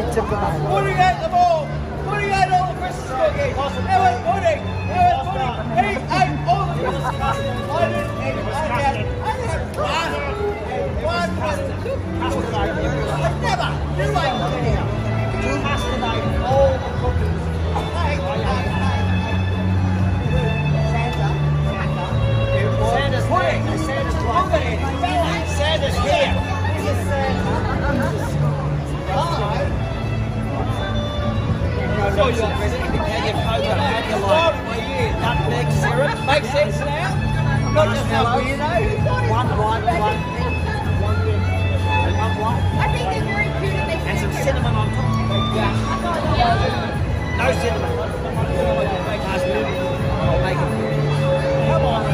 Pudding ate them all. Pudding ate all the Christmas cookies. There was pudding. There was pudding. He ate all the Christmas cookies. I didn't eat it. I had one. Never. You ate pudding. You must have ate all the cookies. Santa's pudding. Santa's pudding. Santa's here. This is Santa. Hello. I saw you on President Canyon Poker. How do you like nutmeg syrup? Makes sense now? Not just how weirdo. One white. I think they're very cute and they And some cinnamon on top. Yeah. No cinnamon. I'll make it. Come on.